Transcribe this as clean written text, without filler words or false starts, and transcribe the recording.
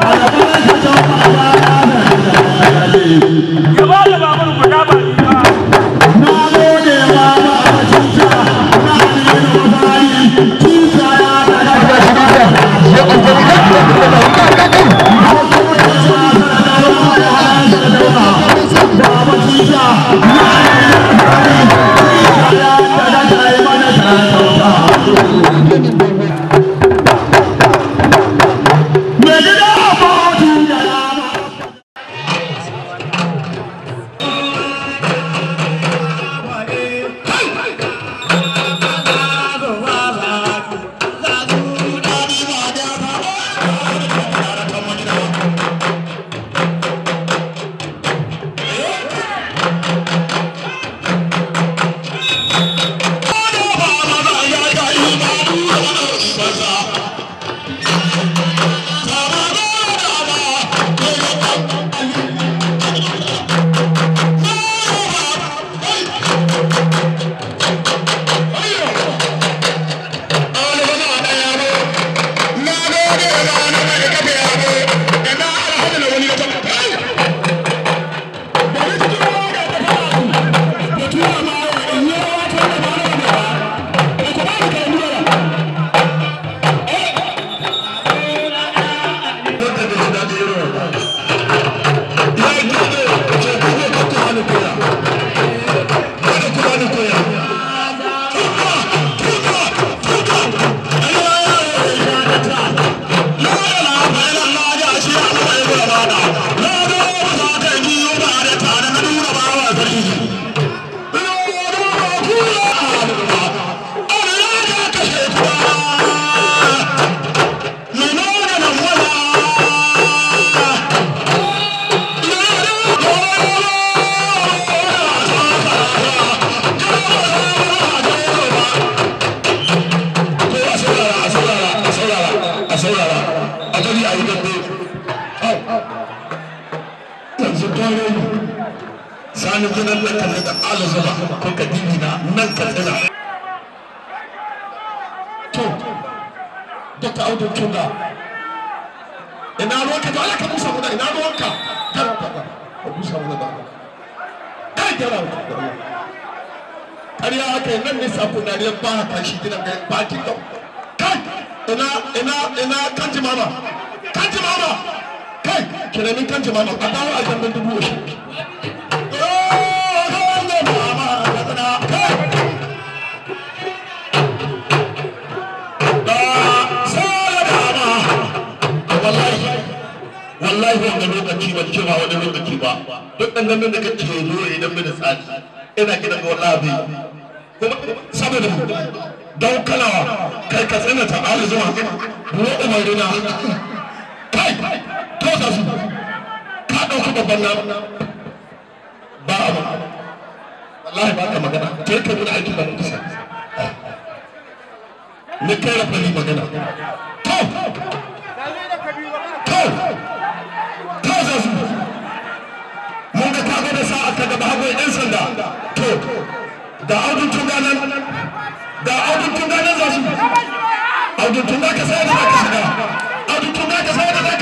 Sani gudan da kan da Allah zama ko kadimi na nan ka tsaya to Dr. Audu Tunga ina ruwanka da Allah ka musa mu da ina ruwanka ka musa mu da kai jira kariya haka nan ne sako na ne ba ka shi gidan ga baki da kai ina kanji mama kai kiramin kanji mama a dawo a kan dubu shi wallahi wanda lokaci ban ce ba wani lokaci ba duk dan nan da kake zo idan mun tsari ina kidan ga wallahi kuma saboda don kalawa kai ka tsina ta Allah zuwa mu umarina kai to da su ka dauki babban nan ba abu wallahi ba ka magana kai ka mun aiki ba ku sa ne kai rafa ni magana mun ga kago da sa'a ka gaba hago yan sanda to da Audu Tunga nan za su Audu Tunga ka sai da ka shiga Audu Tunga ka sai da